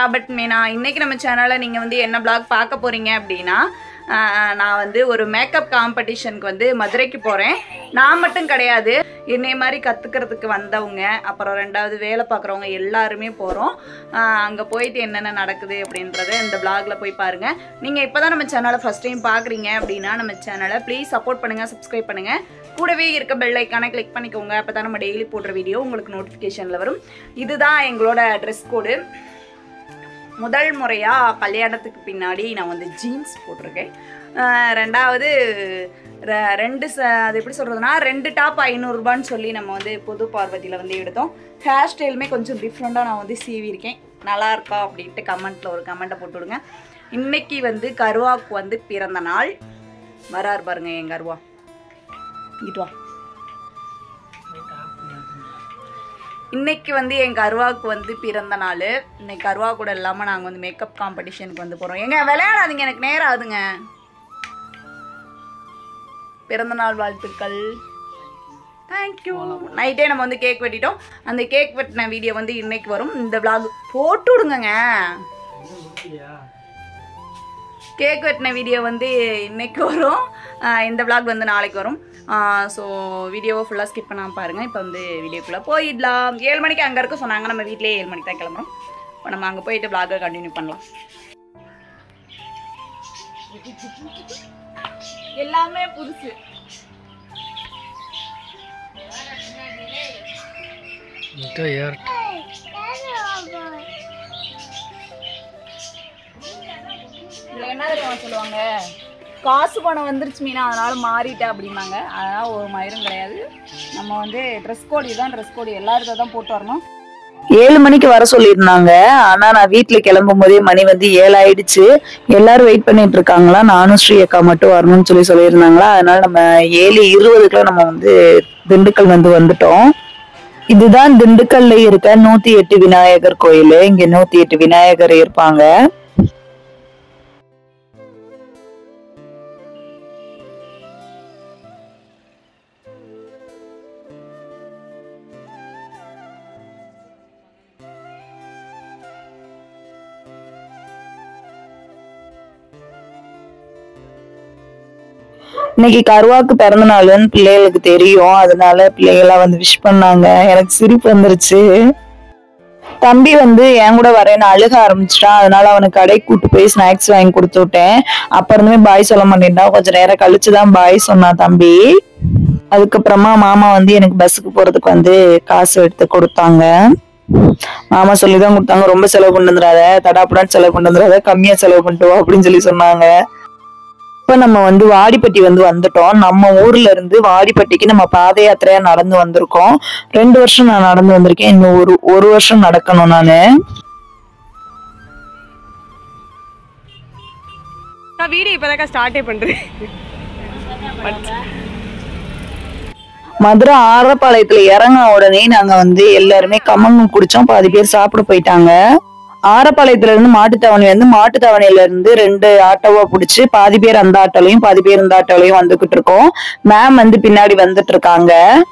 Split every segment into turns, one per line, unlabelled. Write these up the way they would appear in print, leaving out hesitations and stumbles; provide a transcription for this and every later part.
But நான் இன்னைக்கு நம்ம சேனலில் நீங்கள் வந்து என்ன பிளாக் பார்க்க போகிறீங்க அப்படின்னா நான் வந்து ஒரு மேக்கப் காம்படிஷனுக்கு வந்து மதுரைக்கு போகிறேன். நான் மட்டும் கிடையாது, என்னை மாதிரி கற்றுக்கிறதுக்கு வந்தவங்க, அப்புறம் ரெண்டாவது வேலை பார்க்குறவங்க எல்லாருமே போகிறோம். அங்கே போயிட்டு என்னென்ன நடக்குது அப்படின்றத இந்த பிளாகில் போய் பாருங்கள். நீங்கள் இப்போ தான் நம்ம சேனலை ஃபஸ்ட் டைம் பார்க்குறீங்க அப்படின்னா நம்ம சேனலை ப்ளீஸ் சப்போர்ட் பண்ணுங்கள், சப்ஸ்கிரைப் பண்ணுங்கள். கூடவே இருக்க பெல் ஐக்கானை கிளிக் பண்ணிக்கோங்க. அப்போ தான் நம்ம டெய்லி போடுற வீடியோ உங்களுக்கு நோட்டிஃபிகேஷனில் வரும். இதுதான் எங்களோட ட்ரெஸ் கோடு. முதல் முறையாக கல்யாணத்துக்கு பின்னாடி நான் வந்து ஜீன்ஸ் போட்டிருக்கேன். ரெண்டாவது அது எப்படி சொல்கிறதுனா 2 டாப் 500 ரூபான்னு சொல்லி நம்ம வந்து புது பார்வதியில் வந்து எடுத்தோம். ஹேர் ஸ்டைலுமே கொஞ்சம் டிஃப்ரெண்ட்டாக நான் வந்து சீவிருக்கேன். நல்லா இருக்கா அப்படின்ட்டு கமெண்ட்டில் ஒரு கமெண்ட்டை போட்டு விடுங்க. இன்றைக்கி வந்து கருவாக்கு வந்து பிறந்த நாள். வரார் பாருங்க என் கருவா. இங்கிட்டு வா. இன்னைக்கு வந்து என் கருவாக்கு வந்து பிறந்த நாள். இன்னைக்கு கருவா கூட இல்லாமல் நாங்கள் வந்து மேக்கப் காம்படிஷனுக்கு வந்து போகிறோம். எங்க விளையாடாதீங்க, எனக்கு நேரம் ஆகுதுங்க. பிறந்தநாள் வாழ்த்துக்கள். தேங்க்யூ. நைட்டே நம்ம வந்து கேக் வெட்டிட்டோம். அந்த கேக் வெட்டின வீடியோ வந்து இன்னைக்கு வரும். இந்த விளாக் போட்டு விடுங்க. கேக் வெட்டின வீடியோ வந்து இன்னைக்கு வரும். இந்த விளாக் வந்து நாளைக்கு வரும். ஸோ வீடியோவை ஃபுல்லாக ஸ்கிப் பண்ணாமல் பாருங்கள். இப்போ வந்து வீடியோக்குள்ளே போயிடலாம். 7 மணிக்கு அங்கே இருக்க சொன்னாங்க. நம்ம வீட்டிலேயே 7 மணிக்கு தான் கிளம்புறோம். இப்போ நம்ம அங்கே போயிட்டு விளாகை கண்டினியூ பண்ணலாம். எல்லாமே புதுசு. என்ன தெரியுமா சொல்லுவாங்க, காசு பணம் வந்துருச்சு மீனா, அதனால மாறிட்டேன் அப்படிம்பாங்க. அதனால் ஒரு மயிரும் கிடையாது. நம்ம வந்து ட்ரெஸ் கோடு தான், ட்ரெஸ் கோடு எல்லாருக்கும் தான் போட்டு வரணும்.
7 மணிக்கு வர சொல்லியிருந்தாங்க. ஆனா நான் வீட்டுல கிளம்பும் போதே மணி வந்து 7 ஆயிடுச்சு. எல்லாரும் வெயிட் பண்ணிட்டு இருக்காங்களா. நானும் ஸ்ரீ அக்கா மட்டும் வரணும்னு சொல்லியிருந்தாங்களா. அதனால நம்ம 7:20 நம்ம வந்து திண்டுக்கல் வந்து வந்துட்டோம். இதுதான் திண்டுக்கல்ல இருக்க 108 விநாயகர் கோயில். இங்க 108 விநாயகர் இருப்பாங்க. இன்னைக்கு கருவாக்கு பிறந்த நாள்னு பிள்ளைகளுக்கு தெரியும். அதனால பிள்ளைகள்லாம் வந்து விஷ் பண்ணாங்க. எனக்கு சிரிப்பு வந்துருச்சு. தம்பி வந்து என் கூட வரேன்னு அழுக ஆரம்பிச்சிட்டான். அதனால அவனுக்கு கடைக்கு கூட்டு போய் ஸ்நாக்ஸ் வாங்கி கொடுத்து விட்டேன். அப்புறமே பாய் சொல்ல மாட்டேன்டான். கொஞ்சம் நேரம் கழிச்சுதான் பாய் சொன்னான் தம்பி. அதுக்கப்புறமா மாமா வந்து எனக்கு பஸ்ஸுக்கு போறதுக்கு வந்து காசு எடுத்து கொடுத்தாங்க. மாமா சொல்லிதான் கொடுத்தாங்க, ரொம்ப செலவு கொண்டு வந்துடாத, தடாப்புடான்னு செலவு கொண்டு வந்துடாத, கம்மியா செலவு பண்ணிட்டு வா அப்படின்னு சொல்லி சொன்னாங்க. இப்ப நம்ம வந்து வாடிப்பட்டி வந்து வந்துட்டோம். நம்ம ஊர்ல இருந்து வாடிப்பட்டிக்கு நம்ம பாத யாத்திரையா நடந்து வந்திருக்கோம். 2 வருஷம் நான் நடந்து வந்திருக்கேன். இன்னும் ஒரு வருஷம் நடக்கணும் நானு.
வீடியோ இப்பதான் ஸ்டார்டே பண்றேன்.
மதுரை ஆரப்பாளையத்துல இறங்க உடனே நாங்க வந்து எல்லாருமே கம்மங்கும் குடிச்சோம். பாதி பேர் சாப்பிட போயிட்டாங்க. ஆரப்பாளையத்துல இருந்து மாட்டுத்தாவணி வந்து மாட்டுத்தாவணியில இருந்து 2 ஆட்டோவா பிடிச்சு பாதி பேர் அந்த ஆட்டோலையும் பாதி பேர் இந்த ஆட்டோலையும் வந்துகிட்டு இருக்கோம். மேம் வந்து பின்னாடி வந்துட்டு இருக்காங்க.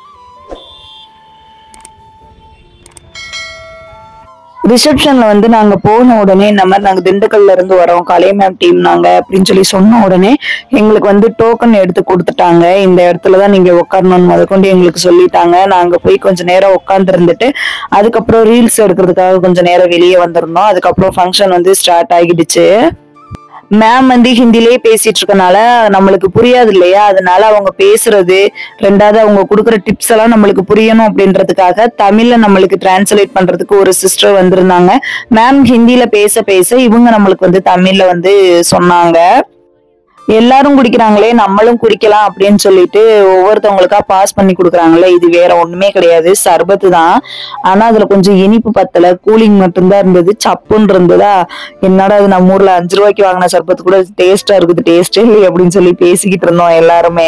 ரிசப்ஷன்ல வந்து நாங்க போன உடனே இந்த மாதிரி நாங்க திண்டுக்கல்ல இருந்து வரோம், கலை மேம் டீம் நாங்க அப்படின்னு சொல்லி சொன்ன உடனே எங்களுக்கு வந்து டோக்கன் எடுத்து கொடுத்துட்டாங்க. இந்த இடத்துலதான் நீங்க உட்காரணும்னு முதற்கொண்டு எங்களுக்கு சொல்லிட்டாங்க. நாங்க போய் கொஞ்ச நேரம் உட்கார்ந்து இருந்துட்டு அதுக்கப்புறம் ரீல்ஸ் எடுக்கிறதுக்காக கொஞ்ச நேரம் வெளியே வந்திருந்தோம். அதுக்கப்புறம் ஃபங்க்ஷன் வந்து ஸ்டார்ட் ஆகிடுச்சு. மேம் வந்து ஹிந்திலேயே பேசிட்டு இருக்கனால நம்மளுக்கு புரியாது இல்லையா. அதனால அவங்க பேசுறது, ரெண்டாவது அவங்க கொடுக்குற டிப்ஸ் எல்லாம் நம்மளுக்கு புரியணும் அப்படின்றதுக்காக தமிழ்ல நம்மளுக்கு டிரான்ஸ்லேட் பண்றதுக்கு ஒரு சிஸ்டர் வந்திருந்தாங்க. மேம் ஹிந்தியில பேச பேச இவங்க நம்மளுக்கு வந்து தமிழ்ல வந்து சொன்னாங்க. எல்லாரும் குடிக்கிறாங்களே நம்மளும் குடிக்கலாம் அப்படின்னு சொல்லிட்டு ஒவ்வொருத்தவங்களுக்கா பாஸ் பண்ணி கொடுக்குறாங்கல்ல. இது வேற ஒண்ணுமே கிடையாது, சர்பத்து தான். ஆனா அதுல கொஞ்சம் இனிப்பு பத்தல, கூலிங் மட்டும்தான் இருந்தது. சப்புன்னு இருந்ததா. என்னடா அது நம்ம ஊர்ல 5 ரூபாய்க்கு வாங்கின சர்பத்து கூட டேஸ்டா இருக்குது, டேஸ்டே இல்லை அப்படின்னு சொல்லி பேசிக்கிட்டு இருந்தோம் எல்லாருமே.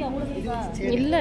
இல்ல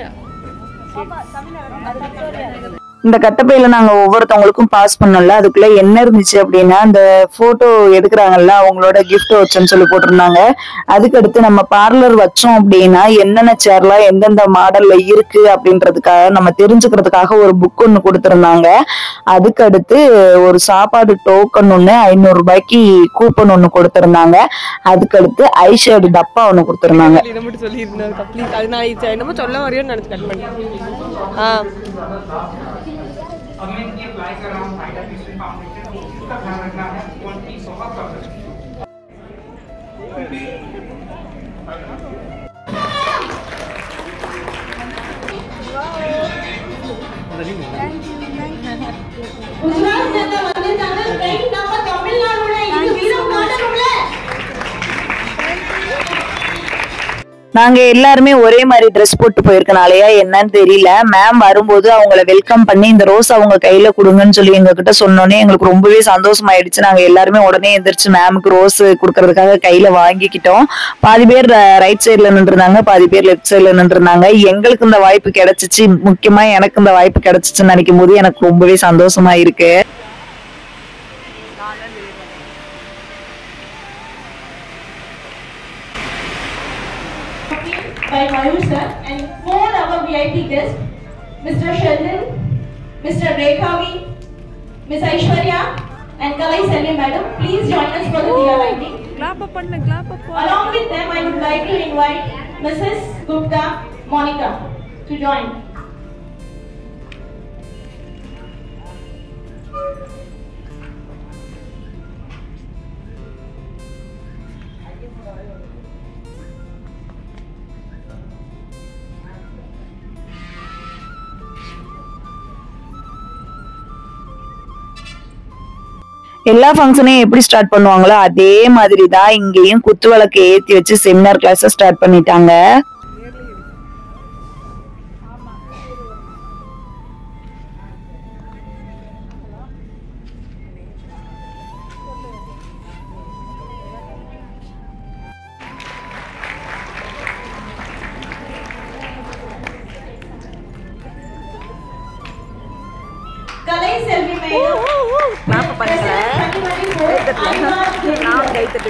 இந்த கட்டப்பையில நாங்க ஒவ்வொருத்தவங்களுக்கும் பாஸ் பண்ணல. அதுக்குள்ள என்ன இருந்துச்சு அப்படின்னா, அந்த போட்டோ எடுக்கிறாங்கல்ல அவங்களோட கிஃப்ட் வச்சோன்னு சொல்லி போட்டிருந்தாங்க. அதுக்கடுத்து நம்ம பார்லர் வச்சோம் அப்படின்னா என்னென்ன சேர்லாம் எந்தெந்த மாடல்ல இருக்கு அப்படின்றதுக்காக நம்ம தெரிஞ்சுக்கிறதுக்காக ஒரு புக் ஒண்ணு கொடுத்திருந்தாங்க. அதுக்கடுத்து ஒரு சாப்பாடு டோக்கன் ஒண்ணு 500 ரூபாய்க்கு கூப்பன் ஒண்ணு கொடுத்திருந்தாங்க. அதுக்கடுத்து ஐஷேடு டப்பா ஒண்ணு கொடுத்திருந்தாங்க.
என்னமோ சொல்ல வரையும் நினைச்சு கட் பண்ணேன்.
Again, give like around Finder Vision Foundation. उसका ध्यान रखना है 1 piece of a cover.
நாங்க எல்லாருமே ஒரே மாதிரி ட்ரெஸ் போட்டு போயிருக்கனாலயா என்னன்னு தெரியல, மேம் வரும்போது அவங்கள வெல்கம் பண்ணி இந்த ரோஸ் அவங்க கையில கொடுங்கன்னு சொல்லி எங்க கிட்ட சொன்னோன்னே எங்களுக்கு ரொம்பவே சந்தோஷமாயிடுச்சு. நாங்க எல்லாருமே உடனே எந்திரிச்சு மேமுக்கு ரோஸ் கொடுக்கறதுக்காக கையில வாங்கிக்கிட்டோம். பாதி பேர் ரைட் சைட்ல நின்றுருந்தாங்க, பாதி பேர் லெஃப்ட் சைட்ல நின்றுருந்தாங்க. எங்களுக்கு இந்த வாய்ப்பு கிடைச்சிச்சு, முக்கியமா எனக்கு இந்த வாய்ப்பு கிடைச்சிச்சுன்னு நினைக்கும் போது எனக்கு ரொம்பவே சந்தோஷமா இருக்கு.
By Mayur sir and 4 our VIP guests, Mr. Sheldon, Mr. Rekhavi, Miss Aishwarya and Kalai Selvi madam. Please join us for the diya lighting. Along with them, I would like to invite Mrs. Gupta, Monica to join.
எல்லா ஃபங்க்ஷனையும் எப்படி start பண்ணுவாங்களோ அதே மாதிரி தான் இங்கேயும் குத்து விளக்கு ஏத்தி வச்சு செமினார் கிளாஸ் ஸ்டார்ட் பண்ணிட்டாங்க.
Kalai Selvi madam.
நான் பண்ணல, நான் கைத்தட்டு.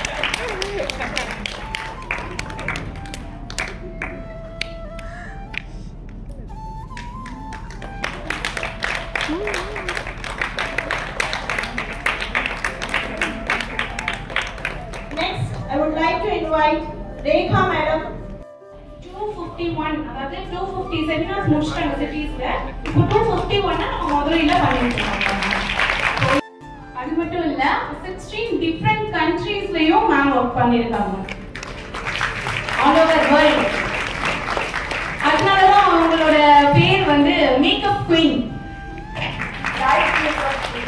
Next, I would like to invite Rekha madam. 251 அதாவது 250 செமினார்ஸ் முடிச்சிட்டாங்க சிட்டிஸ்ல. இப்போ 251 நம்ம மதுரையில பண்ணிட்டு இருக்கோம். அது மட்டும் இல்ல 16 டிஃபரண்ட் கண்ட்ரீஸ்லயும் மேம் வர்க் பண்ணிருக்காங்க. All over world. அதனால தான் அவங்களோட பேர் வந்து makeup queen. Right makeup queen.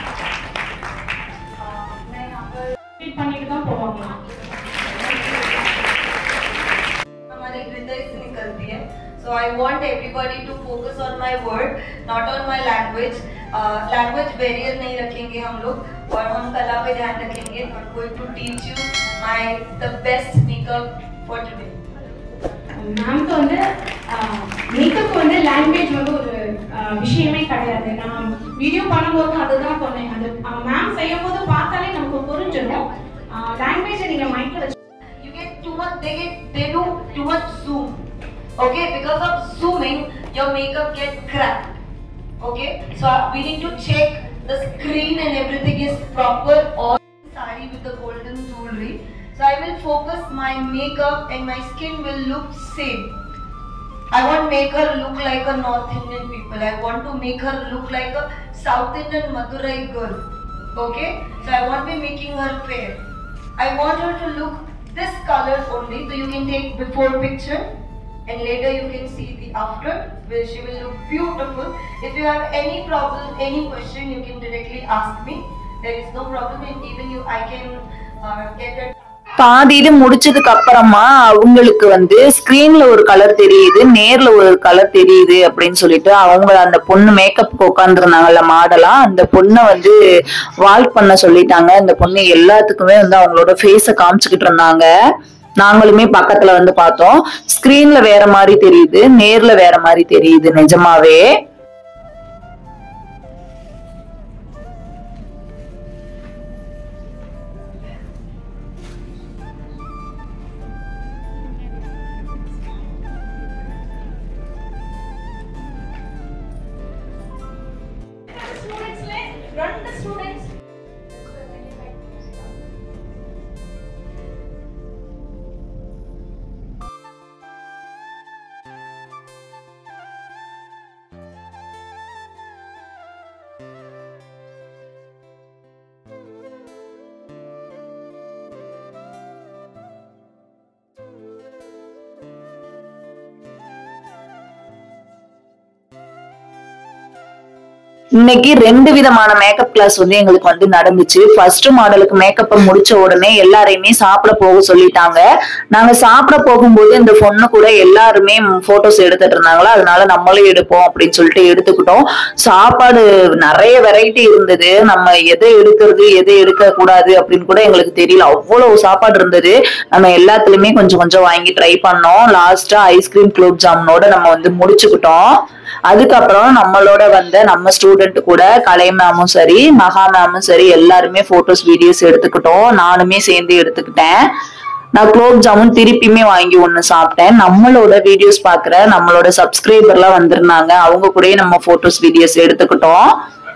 Treat பண்ணிட்டு தான் போவாங்க.
So I want everybody to focus on my word, not on my language. Language barrier नहीं रखेंगे हम लोग और हम कला पे ध्यान रखेंगे. I'm going to teach you the best makeup for today.
மேம்க்கு வந்து மேக்கப் வந்து லாங்குவேஜ் வந்து ஒரு விஷயமே கிடையாது. நான் வீடியோ பண்ணும்போது அதுதான் சொன்னேன். அது மேம் செய்யும் போது பார்த்தாலே நமக்கு புரிஞ்சிடும். லாங்குவேஜை நீங்க மைண்ட்ல வச்சு
You get too much, they do too much zoom. Okay, because of zooming, your makeup gets cracked. Okay, so we need to check the screen and everything is proper. All sari with the golden jewelry. So I will focus my makeup and my skin will look same. I want make her look like a North Indian people. I want to make her look like a South Indian Madurai girl. Okay, so I won't be making her fair. I want her to look this color only, so you can take before picture and later you can see the after, where she will look beautiful. If you have any problem, any question, you can directly ask me. There is no problem, and even I can get it.
பாதி இது முடிச்சதுக்கு அப்புறமா அவங்களுக்கு வந்து ஸ்கிரீன்ல ஒரு colour தெரியுது, நேர்ல ஒரு கலர் தெரியுது அப்படின்னு சொல்லிட்டு அவங்க அந்த பொண்ணு மேக்கப் உட்காந்துருந்தாங்கல்ல மாடலா, அந்த பொண்ணை வந்து வால்க் பண்ண சொல்லிட்டாங்க. அந்த பொண்ணு எல்லாத்துக்குமே வந்து அவங்களோட ஃபேஸ காமிச்சுக்கிட்டு இருந்தாங்க. நாங்களுமே பக்கத்துல வந்து பார்த்தோம். ஸ்கிரீன்ல வேற மாதிரி தெரியுது, நேர்ல வேற மாதிரி தெரியுது நிஜமாவே. இன்னைக்கு 2 விதமான மேக்கப் கிளாஸ் வந்து எங்களுக்கு வந்து நடந்துச்சு. ஃபர்ஸ்ட் மாடலுக்கு மேக்கப் முடிச்ச உடனே எல்லாரையுமே சாப்பிட போக சொல்லிட்டாங்க. நாங்க சாப்பிட போகும்போது இந்த பொண்ணு கூட எல்லாருமே போட்டோஸ் எடுத்துட்டு இருந்தாங்களா, அதனால நம்மளும் எடுப்போம் அப்படின்னு சொல்லிட்டு எடுத்துக்கிட்டோம். சாப்பாடு நிறைய வெரைட்டி இருந்தது. நம்ம எதை எடுக்கிறது எதை எடுக்க கூடாது அப்படின்னு கூட எங்களுக்கு தெரியல. அவ்வளவு சாப்பாடு இருந்தது. நம்ம எல்லாத்துலயுமே கொஞ்சம் கொஞ்சம் வாங்கி ட்ரை பண்ணோம். லாஸ்டா ஐஸ்கிரீம் குலோப் ஜாமுனோட நம்ம வந்து முடிச்சுக்கிட்டோம். அதுக்கப்புறம் நம்மளோட வந்த நம்ம ஸ்டூடெண்ட் கூட கலை மேமும் சரி மகா மேமும் சரி எல்லாருமே போட்டோஸ் வீடியோஸ் எடுத்துக்கிட்டோம். நானுமே சேர்ந்து எடுத்துக்கிட்டேன். நான் குலோப் ஜாமுன் திருப்பியுமே வாங்கி ஒண்ணு சாப்பிட்டேன். நம்மளோட வீடியோஸ் பாக்குற நம்மளோட சப்ஸ்கிரைபர் எல்லாம் வந்திருந்தாங்க. அவங்க கூடயே நம்ம போட்டோஸ் வீடியோஸ் எடுத்துக்கிட்டோம்.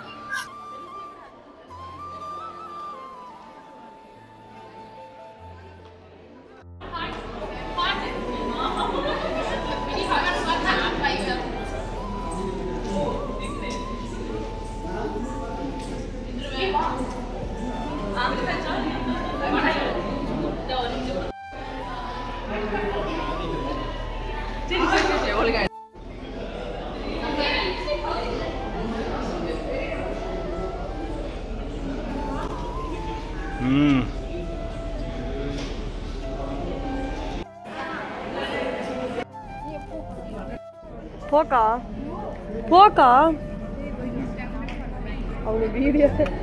போக்கா போக்கா அவங்க வீடியோ.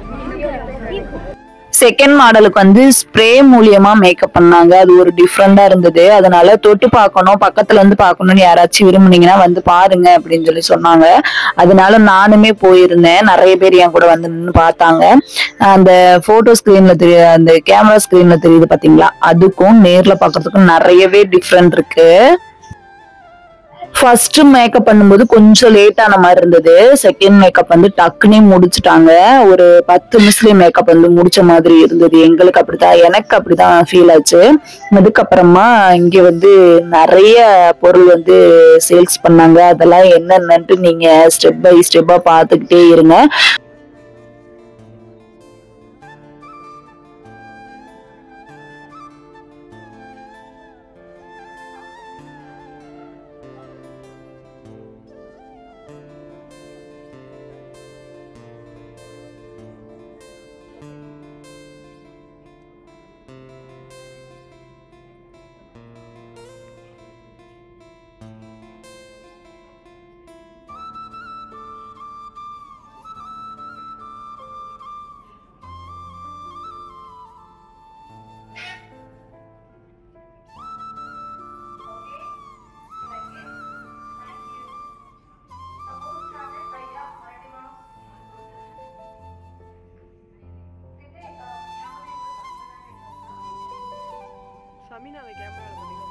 செகண்ட் மாடலுக்கு வந்து ஸ்ப்ரே மூலியமா மேக்கப் பண்ணாங்க. அது ஒரு டிஃப்ரெண்டா இருந்தது. அதனால தொட்டு பார்க்கணும், பக்கத்துல இருந்து பார்க்கணும்னு யாராச்சும் விரும்புனீங்கன்னா வந்து பாருங்க அப்படின்னு சொல்லி சொன்னாங்க. அதனால நானுமே போயிருந்தேன். நிறைய பேர் என் கூட வந்து நின்று பார்த்தாங்க. அந்த போட்டோ ஸ்கிரீன்ல அந்த கேமரா ஸ்கிரீன்ல தெரியுது பாத்தீங்களா, அதுக்கும் நேர்ல பார்க்கறதுக்கும் நிறையவே டிஃப்ரெண்ட் இருக்கு. ஃபர்ஸ்ட் மேக்கப் பண்ணும்போது கொஞ்சம் லேட் ஆன மாதிரி இருந்தது. செகண்ட் மேக்கப் வந்து டக்குனே முடிச்சுட்டாங்க. ஒரு 10 நிமிஷம் மேக்கப் வந்து முடிச்ச மாதிரி இருந்தது. எங்களுக்கு அப்படித்தான், எனக்கு அப்படிதான் ஃபீல் ஆச்சு. அதுக்கப்புறமா இங்க வந்து நிறைய பொருள் வந்து சேல்ஸ் பண்ணாங்க. அதெல்லாம் என்னென்னட்டு நீங்க ஸ்டெப் பை ஸ்டெப்பா பார்த்துக்கிட்டே இருங்க.
சமீனாவை கேமரால பாத்தீங்கன்னா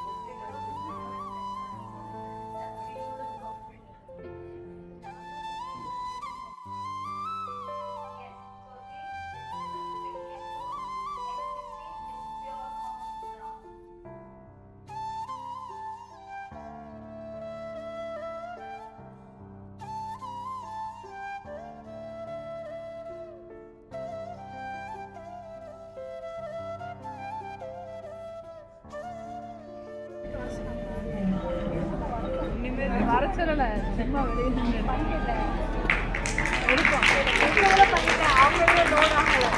வரச்சல சும்மா வெளியே பண்ணிட்டேன் எடுப்போம் பண்ணிட்டேன். அவங்களே லோட் ஆகல.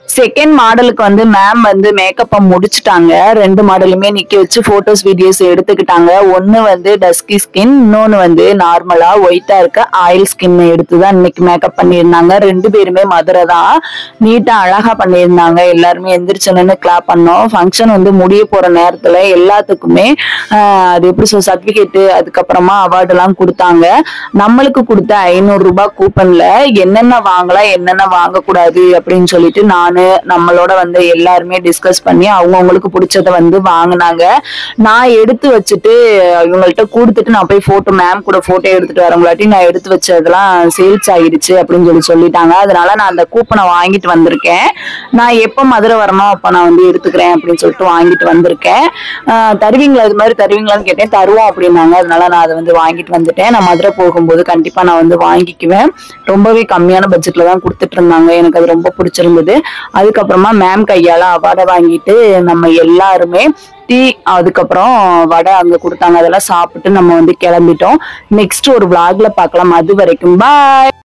செகண்ட் மாடலுக்கு வந்து மேம் வந்து மேக்கப்பை முடிச்சுட்டாங்க. 2 மாடலுமே நிக்க வச்சு போட்டோஸ் வீடியோஸ் எடுத்துக்கிட்டாங்க. ஒன்னு வந்து டஸ்கி ஸ்கின், இன்னொன்னு வந்து நார்மலா ஒயிட்டா இருக்க ஆயில் ஸ்கின் எடுத்துதான் இன்னைக்கு மேக்கப் பண்ணியிருந்தாங்க. 2 பேருமே மதுரை தான். நீட்டா அழகா பண்ணியிருந்தாங்க. எல்லாருமே எந்திரிச்சோன்னு கிளாப் பண்ணோம். ஃபங்க்ஷன் வந்து முடிய போற நேரத்துல எல்லாத்துக்குமே அது எப்படி சர்டிபிகேட் அதுக்கப்புறமா அவார்டு எல்லாம் கொடுத்தாங்க. நம்மளுக்கு கொடுத்த 500 ரூபாய் கூப்பன்ல என்னென்ன வாங்கலாம் என்னென்ன வாங்கக்கூடாது அப்படின்னு சொல்லிட்டு நம்மளோட வந்து எல்லாருமே டிஸ்கஸ் பண்ணி அவங்கவுங்களுக்கு பிடிச்சத வந்து வாங்கினாங்க. நான் எடுத்து வச்சுட்டு இவங்கள்ட்ட கொடுத்துட்டு நான் போய் மேம் கூட போட்டோ எடுத்துட்டு வரவங்களாட்டி நான் எடுத்து வச்சதெல்லாம் சேல்ஸ் ஆகிடுச்சு அப்படின்னு சொல்லிட்டாங்க. அதனால நான் அந்த கூப்பனை வாங்கிட்டு வந்திருக்கேன். நான் எப்ப மதுரை வரணும் அப்ப நான் வந்து எடுத்துக்கிறேன் அப்படின்னு சொல்லிட்டு வாங்கிட்டு வந்திருக்கேன். தருவீங்களா இது மாதிரி தருவீங்களான்னு கேட்டேன். தருவோம் அப்படின்னாங்க. அதனால நான் அதை வந்து வாங்கிட்டு வந்துட்டேன். நான் மதுரை போகும்போது கண்டிப்பா நான் வந்து வாங்கிக்குவேன். ரொம்பவே கம்மியான பட்ஜெட்ல தான் கொடுத்துட்டு இருந்தாங்க. எனக்கு அது ரொம்ப பிடிச்சிருந்தது. அதுக்கப்புறமா மேம் கையால அவார்டை வாங்கிட்டு நம்ம எல்லாருமே டீ அதுக்கப்புறம் வடை அங்க கொடுத்தாங்க. அதெல்லாம் சாப்பிட்டு நம்ம வந்து கிளம்பிட்டோம். நெக்ஸ்ட் ஒரு vlogல பார்க்கலாம். அது வரைக்கும் பாய்.